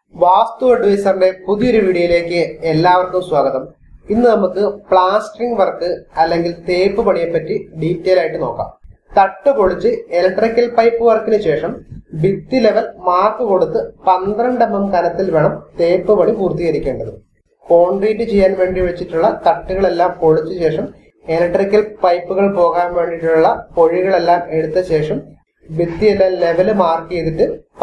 വാസ്തു അഡ്വൈസറിന്റെ പുതിയൊരു വീഡിയോയിലേക്ക് എല്ലാവർക്കും സ്വാഗതം. ഇന്ന് നമുക്ക് പ്ലാസ്റ്ററിംഗ് വർക്ക് അല്ലെങ്കിൽ തേപ്പ് പണിയെ പറ്റി ഡീറ്റെയിൽ ആയിട്ട് നോക്കാം. തട്ട് പൊളിച്ച് ഇലക്ട്രിക്കൽ പൈപ്പ് വർക്കിന് ശേഷം ഭിത്തി ലെവൽ മാർക്ക് കൊടുത്ത് 12 mm കനത്തിൽ വേണം തേപ്പ് പണി പൂർത്തീകരിക്കേണ്ടത്. കോൺക്രീറ്റ് ചെയ്യാൻ വേണ്ടി വെച്ചിട്ടുള്ള തട്ടുകളെല്ലാം പൊളിച്ച ശേഷം ഇലക്ട്രിക്കൽ പൈപ്പുകൾ പോകാൻ വേണ്ടിയിട്ടുള്ള പൊഴികളെല്ലാം എടുത്ത ശേഷം ഭിത്തിയെല്ലാം ലെവല് മാർക്ക് ചെയ്തിട്ട്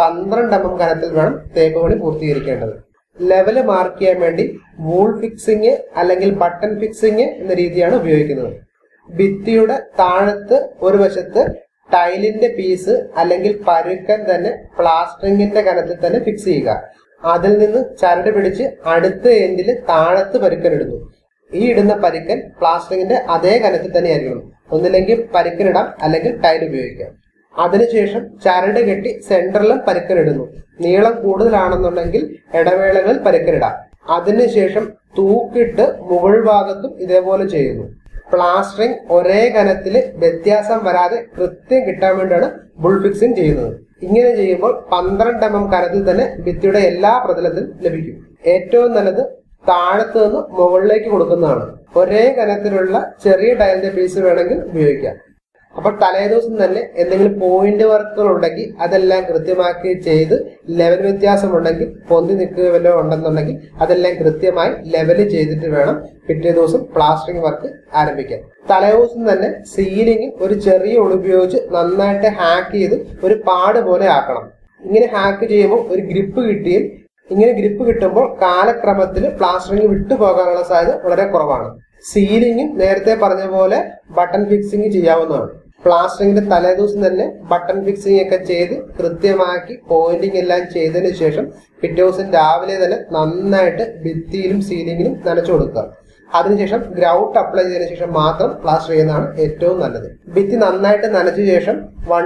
12 mm കനത്തിൽ വേണം തേപ്പ് പണി പൂർത്തീകരിക്കേണ്ടത്. ലെവല് മാർക്ക് ചെയ്യാൻ വേണ്ടി വൂൾ ഫിക്സിങ് അല്ലെങ്കിൽ ബട്ടൺ ഫിക്സിങ് എന്ന രീതിയാണ് ഉപയോഗിക്കുന്നത്. ഭിത്തിയുടെ താഴത്ത് ഒരു വശത്ത് ടൈലിന്റെ പീസ് അല്ലെങ്കിൽ പരുക്കൻ തന്നെ പ്ലാസ്റ്ററിങ്ങിന്റെ കനത്തിൽ തന്നെ ഫിക്സ് ചെയ്യുക. അതിൽ നിന്ന് ചരട് പിടിച്ച് അടുത്ത എൻഡിൽ താഴത്ത് പരുക്കൻ ഇടുന്നു. ഈ ഇടുന്ന പരുക്കൻ പ്ലാസ്റ്ററിങ്ങിന്റെ അതേ കനത്തിൽ തന്നെ ആയിരിക്കണം. ഒന്നില്ലെങ്കിൽ പരുക്കനിടാം അല്ലെങ്കിൽ ടൈൽ ഉപയോഗിക്കാം. അതിനുശേഷം ചരട് കെട്ടി സെന്ററിലും പരുക്കനിടുന്നു. നീളം കൂടുതലാണെന്നുണ്ടെങ്കിൽ ഇടവേളകളിൽ പരുക്കനിടാം. അതിനുശേഷം തൂക്കിട്ട് മുകൾ ഭാഗത്തും ഇതേപോലെ ചെയ്യുന്നു. പ്ലാസ്റ്ററിംഗ് ഒരേ കനത്തിൽ വ്യത്യാസം വരാതെ കൃത്യം കിട്ടാൻ വേണ്ടിയാണ് ബുൾ ഫിക്സിംഗ് ചെയ്യുന്നത്. ഇങ്ങനെ ചെയ്യുമ്പോൾ 12 mm കനത്തിൽ തന്നെ ഭിത്തിയുടെ എല്ലാ പ്രതലത്തിലും ലഭിക്കും. ഏറ്റവും നല്ലത് താഴത്ത് നിന്ന് മുകളിലേക്ക് കൊടുക്കുന്നതാണ്. ഒരേ കനത്തിലുള്ള ചെറിയ ടൈലിന്റെ പീസ് വേണമെങ്കിൽ ഉപയോഗിക്കാം. അപ്പൊ തലേദിവസം തന്നെ എന്തെങ്കിലും പോയിന്റ് വർക്കുകൾ ഉണ്ടെങ്കിൽ അതെല്ലാം കൃത്യമാക്കി ചെയ്ത് ലെവൽ വ്യത്യാസം ഉണ്ടെങ്കിൽ പൊന്തി നിൽക്കുക വല്ലതും ഉണ്ടെന്നുണ്ടെങ്കിൽ അതെല്ലാം കൃത്യമായി ലെവല് ചെയ്തിട്ട് വേണം പിറ്റേ ദിവസം പ്ലാസ്റ്ററിംഗ് വർക്ക് ആരംഭിക്കാൻ. തലേദിവസം തന്നെ സീലിംഗ് ഒരു ചെറിയ ഉളി ഉപയോഗിച്ച് നന്നായിട്ട് ഹാക്ക് ചെയ്ത് ഒരു പാട് പോലെ ആക്കണം. ഇങ്ങനെ ഹാക്ക് ചെയ്യുമ്പോൾ ഒരു ഗ്രിപ്പ് കിട്ടുകയും ഇങ്ങനെ ഗ്രിപ്പ് കിട്ടുമ്പോൾ കാലക്രമത്തിൽ പ്ലാസ്റ്ററിംഗ് വിട്ടുപോകാനുള്ള സാധ്യത വളരെ കുറവാണ്. സീലിംഗും നേരത്തെ പറഞ്ഞ പോലെ ബട്ടൺ ഫിക്സിംഗ് ചെയ്യാവുന്നതാണ്. പ്ലാസ്റ്ററിംഗിന്റെ തലേദിവസം തന്നെ ബട്ടൺ ഫിക്സിംഗ് ഒക്കെ ചെയ്ത് കൃത്യമാക്കി പോയിന്റിംഗ് എല്ലാം ചെയ്തതിനു ശേഷം പിറ്റേ ദിവസം രാവിലെ തന്നെ നന്നായിട്ട് ഭിത്തിയിലും സീലിംഗിലും നനച്ചു കൊടുക്കുക. അതിനുശേഷം ഗ്രൗട്ട് അപ്ലൈ ചെയ്തതിനു ശേഷം മാത്രം പ്ലാസ്റ്റർ ചെയ്യുന്നതാണ് ഏറ്റവും നല്ലത്. ഭിത്തി നന്നായിട്ട് നനച്ച ശേഷം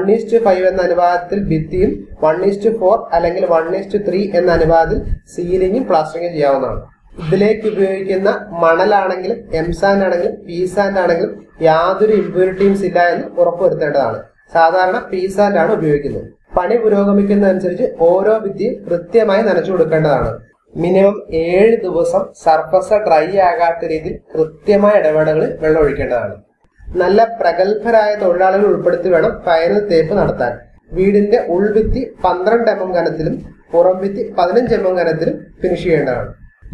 1:5 എന്ന അനുപാതത്തിൽ ഭിത്തിയും 1:4 അല്ലെങ്കിൽ 1:3 എന്ന അനുപാതത്തിൽ സീലിംഗും പ്ലാസ്റ്ററിംഗും ചെയ്യാവുന്നതാണ്. ഇതിലേക്ക് ഉപയോഗിക്കുന്ന മണലാണെങ്കിലും എംസാൻഡ് ആണെങ്കിലും പീസാൻഡ് ആണെങ്കിലും യാതൊരു ഇമ്പ്യൂരിറ്റീസ് ഇല്ല എന്ന് ഉറപ്പുവരുത്തേണ്ടതാണ്. സാധാരണ പീസാൻഡ് ആണ് ഉപയോഗിക്കുന്നത്. പണി പുരോഗമിക്കുന്നതനുസരിച്ച് ഓരോ ഭിത്തിയും കൃത്യമായി നനച്ചു കൊടുക്കേണ്ടതാണ്. മിനിമം 7 ദിവസം സർഫസ് ഡ്രൈ ആകാത്ത രീതിയിൽ കൃത്യമായ ഇടവേളകളിൽ വെള്ളം ഒഴിക്കേണ്ടതാണ്. നല്ല പ്രഗത്ഭരായ തൊഴിലാളികൾ ഉൾപ്പെടുത്തി വേണം ഫൈനൽ തേപ്പ് നടത്താൻ. വീടിന്റെ ഉൾഭിത്തി 12 mm കനത്തിലും പുറം ഭിത്തി 15 mm കനത്തിലും ഫിനിഷ് ചെയ്യേണ്ടതാണ്.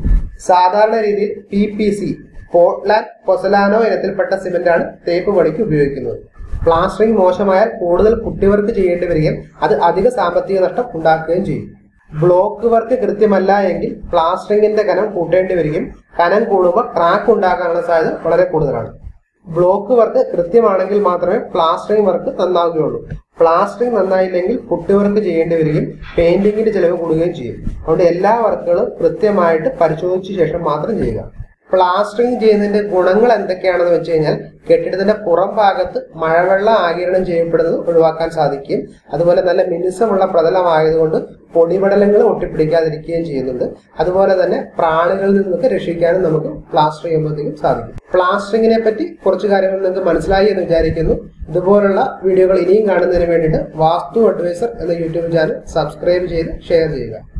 സാധാരണ രീതിയിൽ PPC പോർട്ട്ലാൻഡ് പൊസലാനോ ഇനത്തിൽപ്പെട്ട സിമെന്റാണ് തേപ്പ് പണിക്ക് ഉപയോഗിക്കുന്നത്. പ്ലാസ്റ്ററിംഗ് മോശമായാൽ കൂടുതൽ പുട്ടിവർക്ക് ചെയ്യേണ്ടി വരികയും അത് അധിക സാമ്പത്തിക നഷ്ടം ഉണ്ടാക്കുകയും ചെയ്യും. ബ്ലോക്ക് വർക്ക് കൃത്യമല്ല എങ്കിൽ പ്ലാസ്റ്ററിംഗിന്റെ കനം കൂട്ടേണ്ടി വരികയും കനം കൂടുമ്പോൾ ക്രാക്ക് ഉണ്ടാകാനുള്ള സാധ്യത വളരെ കൂടുതലാണ്. ബ്ലോക്ക് വർക്ക് കൃത്യമാണെങ്കിൽ മാത്രമേ പ്ലാസ്റ്ററിംഗ് വർക്ക് നന്നാവുകയുള്ളൂ. പ്ലാസ്റ്ററിംഗ് നന്നായില്ലെങ്കിൽ പുട്ടിവർക്ക് ചെയ്യേണ്ടി വരികയും പെയിന്റിങ്ങിന്റെ ചെലവ് കൂടുകയും ചെയ്യും. അതുകൊണ്ട് എല്ലാ വർക്കുകളും കൃത്യമായിട്ട് പരിശോധിച്ച ശേഷം മാത്രം ചെയ്യുക. പ്ലാസ്റ്ററിംഗ് ചെയ്യുന്നതിന്റെ ഗുണങ്ങൾ എന്തൊക്കെയാണെന്ന് വെച്ച് കഴിഞ്ഞാൽ കെട്ടിടത്തിന്റെ പുറം ഭാഗത്ത് മഴവെള്ളം ആഗിരണം ചെയ്യപ്പെടുന്നത് ഒഴിവാക്കാൻ സാധിക്കുകയും അതുപോലെ നല്ല മിനുസമുള്ള പ്രതലമായതുകൊണ്ട് പൊടിപടലങ്ങൾ ഒട്ടിപ്പിടിക്കാതിരിക്കുകയും ചെയ്യുന്നുണ്ട്. അതുപോലെ തന്നെ പ്രാണികളിൽ നിന്നൊക്കെ രക്ഷിക്കാനും നമുക്ക് പ്ലാസ്റ്റർ ചെയ്യുമ്പോഴത്തേക്കും സാധിക്കും. പ്ലാസ്റ്ററിങ്ങിനെ പറ്റി കുറച്ച് കാര്യങ്ങൾ നിങ്ങൾക്ക് മനസ്സിലായി എന്ന് വിചാരിക്കുന്നു. ഇതുപോലുള്ള വീഡിയോകൾ ഇനിയും കാണുന്നതിന് വേണ്ടിയിട്ട് വാസ്തു അഡ്വൈസർ എന്ന യൂട്യൂബ് ചാനൽ സബ്സ്ക്രൈബ് ചെയ്ത് ഷെയർ ചെയ്യുക.